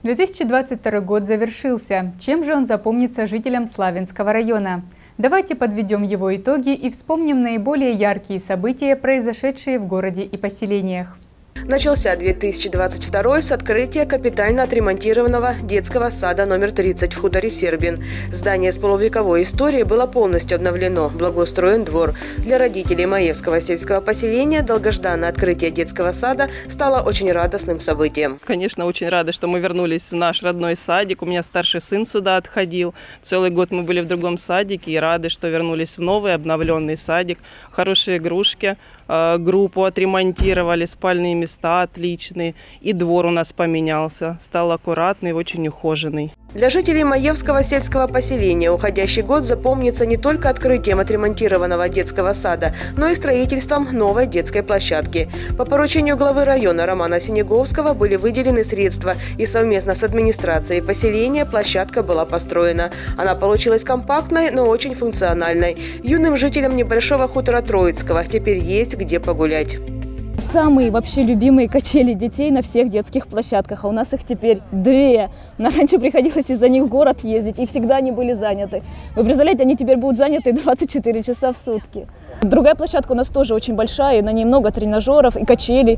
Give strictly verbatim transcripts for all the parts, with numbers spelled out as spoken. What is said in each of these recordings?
две тысячи двадцать второй год завершился. Чем же он запомнится жителям Славянского района? Давайте подведем его итоги и вспомним наиболее яркие события, произошедшие в городе и поселениях. Начался две тысячи двадцать второй с открытия капитально отремонтированного детского сада номер тридцать в хуторе Сербин. Здание с полувековой историей было полностью обновлено, благоустроен двор. Для родителей Маевского сельского поселения долгожданное открытие детского сада стало очень радостным событием. Конечно, очень рада, что мы вернулись в наш родной садик. У меня старший сын сюда отходил. Целый год мы были в другом садике и рады, что вернулись в новый обновленный садик. Хорошие игрушки. Группу отремонтировали, спальные места отличные. И двор у нас поменялся. Стал аккуратный, очень ухоженный. Для жителей Маевского сельского поселения уходящий год запомнится не только открытием отремонтированного детского сада, но и строительством новой детской площадки. По поручению главы района Романа Синеговского были выделены средства, и совместно с администрацией поселения площадка была построена. Она получилась компактной, но очень функциональной. Юным жителям небольшого хутора Троицкого теперь есть где погулять. Самые вообще любимые качели детей на всех детских площадках, а у нас их теперь две. Нам раньше приходилось из-за них в город ездить, и всегда они были заняты. Вы представляете, они теперь будут заняты двадцать четыре часа в сутки. Другая площадка у нас тоже очень большая, и на ней много тренажеров и качелей,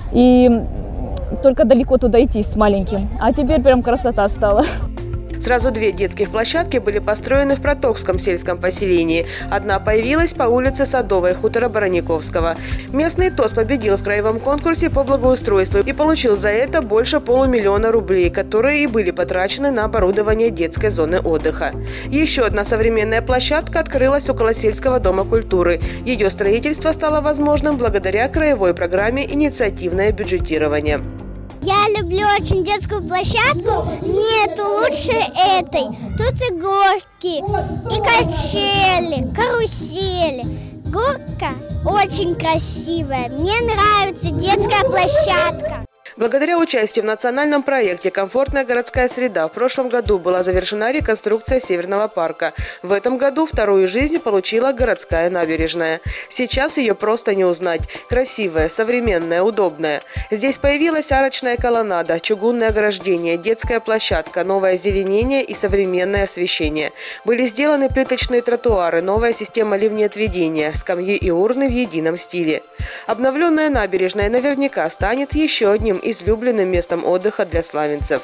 и только далеко туда идти с маленьким. А теперь прям красота стала. Сразу две детских площадки были построены в Протокском сельском поселении. Одна появилась по улице Садовой хутора Бараниковского. Местный ТОС победил в краевом конкурсе по благоустройству и получил за это больше полумиллиона рублей, которые и были потрачены на оборудование детской зоны отдыха. Еще одна современная площадка открылась около сельского дома культуры. Ее строительство стало возможным благодаря краевой программе «Инициативное бюджетирование». Я люблю очень детскую площадку, нету лучше этой. Тут и горки, и качели, карусели. Горка очень красивая, мне нравится детская площадка. Благодаря участию в национальном проекте «Комфортная городская среда» в прошлом году была завершена реконструкция Северного парка. В этом году вторую жизнь получила городская набережная. Сейчас ее просто не узнать. Красивая, современная, удобная. Здесь появилась арочная колоннада, чугунное ограждение, детская площадка, новое озеленение и современное освещение. Были сделаны плиточные тротуары, новая система ливнеотведения, скамьи и урны в едином стиле. Обновленная набережная наверняка станет еще одним излюбленным местом отдыха для славянцев.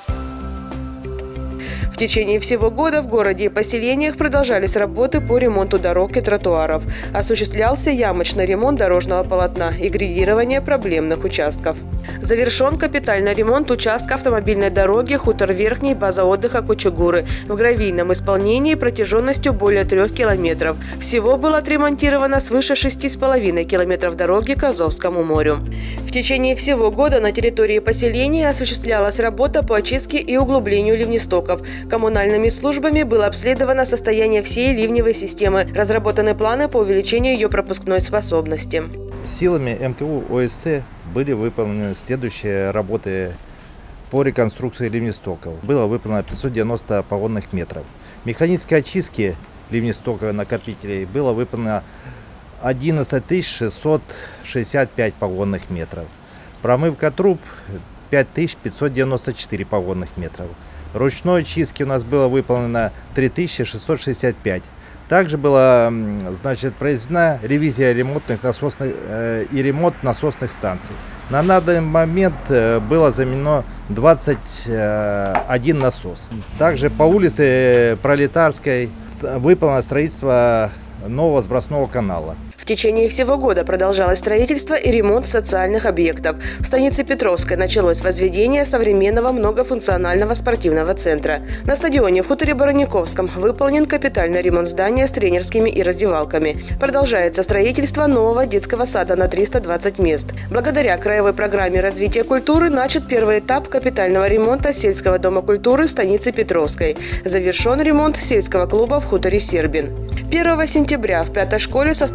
В течение всего года в городе и поселениях продолжались работы по ремонту дорог и тротуаров. Осуществлялся ямочный ремонт дорожного полотна и грейдирование проблемных участков. Завершен капитальный ремонт участка автомобильной дороги Хутор Верхний, база отдыха Кучугуры в гравийном исполнении протяженностью более трех километров. Всего было отремонтировано свыше шести с половиной километров дороги к Азовскому морю. В течение всего года на территории поселения осуществлялась работа по очистке и углублению ливнестоков. Коммунальными службами было обследовано состояние всей ливневой системы. Разработаны планы по увеличению ее пропускной способности. Силами эм ка у о эс цэ были выполнены следующие работы по реконструкции ливнестоков. Было выполнено пятьсот девяносто погонных метров. Механической очистки ливнестоков накопителей было выполнено одиннадцать тысяч шестьсот шестьдесят пять погонных метров. Промывка труб пять тысяч пятьсот девяносто четыре погонных метров. Ручной очистки у нас было выполнено три тысячи шестьсот шестьдесят пять. Также была, значит, произведена ревизия ремонтных насосных э, и ремонт насосных станций. На данный момент э, было заменено двадцать один насос. Также по улице Пролетарской выполнено строительство нового сбросного канала. В течение всего года продолжалось строительство и ремонт социальных объектов. В станице Петровской началось возведение современного многофункционального спортивного центра. На стадионе в хуторе Бараниковском выполнен капитальный ремонт здания с тренерскими и раздевалками. Продолжается строительство нового детского сада на триста двадцать мест. Благодаря краевой программе развития культуры начат первый этап капитального ремонта сельского дома культуры в станице Петровской. Завершен ремонт сельского клуба в хуторе Сербин. первого сентября в пятой школе состоялась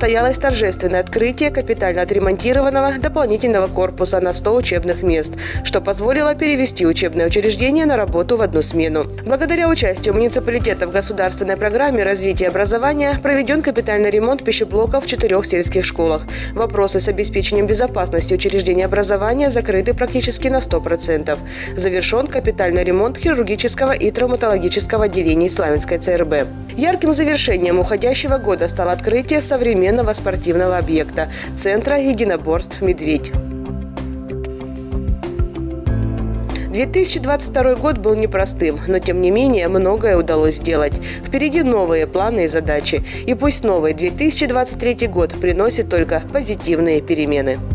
торжественное открытие капитально отремонтированного дополнительного корпуса на сто учебных мест, что позволило перевести учебное учреждение на работу в одну смену. Благодаря участию муниципалитета в государственной программе развития образования проведен капитальный ремонт пищеблоков в четырех сельских школах. Вопросы с обеспечением безопасности учреждений образования закрыты практически на сто процентов. Завершен капитальный ремонт хирургического и травматологического отделений Славянской ЦРБ. Ярким завершением уходящего года стало открытие современного спортивного объекта – Центра единоборств «Медведь». две тысячи двадцать второй год был непростым, но тем не менее многое удалось сделать. Впереди новые планы и задачи. И пусть новый две тысячи двадцать третий год приносит только позитивные перемены.